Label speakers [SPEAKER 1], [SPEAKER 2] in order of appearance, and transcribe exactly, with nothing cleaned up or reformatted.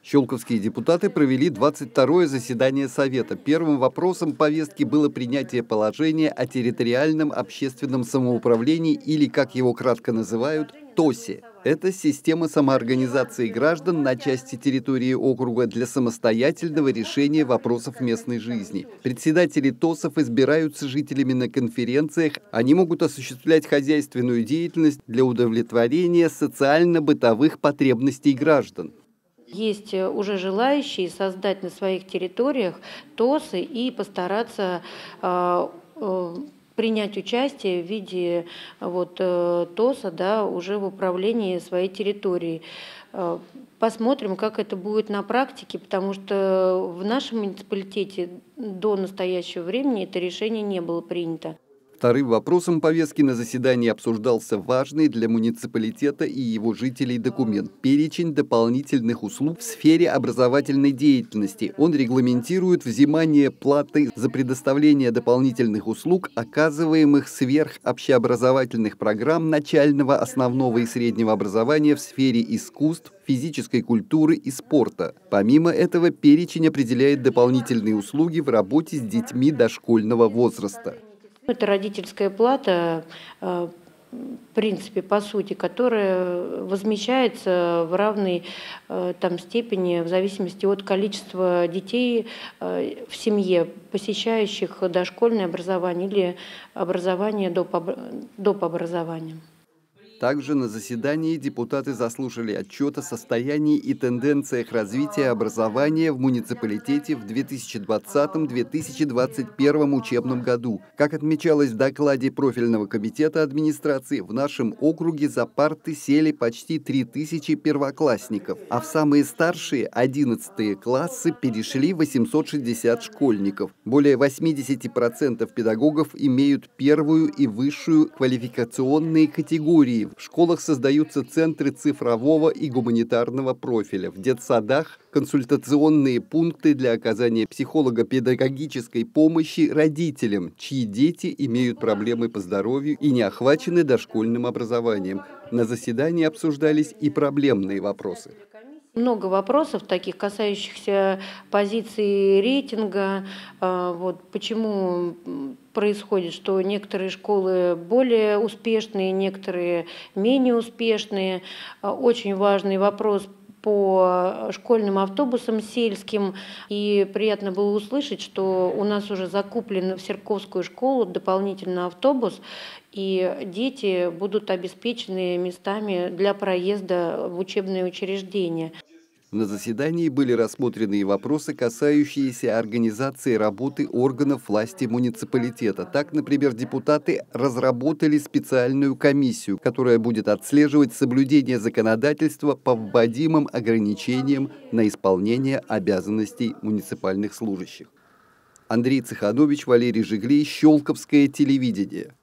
[SPEAKER 1] Щелковские депутаты провели двадцать второе заседание Совета. Первым вопросом повестки было принятие положения о территориальном общественном самоуправлении или, как его кратко называют, ТОСе. Это система самоорганизации граждан на части территории округа для самостоятельного решения вопросов местной жизни. Председатели ТОСов избираются жителями на конференциях. Они могут осуществлять хозяйственную деятельность для удовлетворения социально-бытовых потребностей граждан.
[SPEAKER 2] Есть уже желающие создать на своих территориях ТОСы и постараться э, э, принять участие в виде вот, э, ТОСа, да, уже в управлении своей территорией. Э, посмотрим, как это будет на практике, потому что в нашем муниципалитете до настоящего времени это решение не было принято.
[SPEAKER 1] Вторым вопросом повестки на заседании обсуждался важный для муниципалитета и его жителей документ – перечень дополнительных услуг в сфере образовательной деятельности. Он регламентирует взимание платы за предоставление дополнительных услуг, оказываемых сверх общеобразовательных программ начального, основного и среднего образования в сфере искусств, физической культуры и спорта. Помимо этого, перечень определяет дополнительные услуги в работе с детьми дошкольного возраста.
[SPEAKER 2] Это родительская плата, в принципе, по сути, которая возмещается в равной там, степени в зависимости от количества детей в семье, посещающих дошкольное образование или образование доп. Образования.
[SPEAKER 1] Также на заседании депутаты заслушали отчет о состоянии и тенденциях развития образования в муниципалитете в две тысячи двадцатом — две тысячи двадцать первом учебном году. Как отмечалось в докладе профильного комитета администрации, в нашем округе за парты сели почти три тысячи первоклассников, а в самые старшие одиннадцатые классы перешли восемьсот шестьдесят школьников. Более восьмидесяти процентов педагогов имеют первую и высшую квалификационные категории. В школах создаются центры цифрового и гуманитарного профиля. В детсадах – консультационные пункты для оказания психолого-педагогической помощи родителям, чьи дети имеют проблемы по здоровью и не охвачены дошкольным образованием. На заседании обсуждались и проблемные вопросы.
[SPEAKER 2] Много вопросов, таких касающихся позиции рейтинга, вот, почему происходит, что некоторые школы более успешные, некоторые менее успешные. Очень важный вопрос по школьным автобусам сельским. И приятно было услышать, что у нас уже закуплен в Серковскую школу дополнительный автобус, и дети будут обеспечены местами для проезда в учебные учреждения.
[SPEAKER 1] На заседании были рассмотрены и вопросы, касающиеся организации работы органов власти муниципалитета. Так, например, депутаты разработали специальную комиссию, которая будет отслеживать соблюдение законодательства по вводимым ограничениям на исполнение обязанностей муниципальных служащих. Андрей Цеханович, Валерий Жиглей, Щелковское телевидение.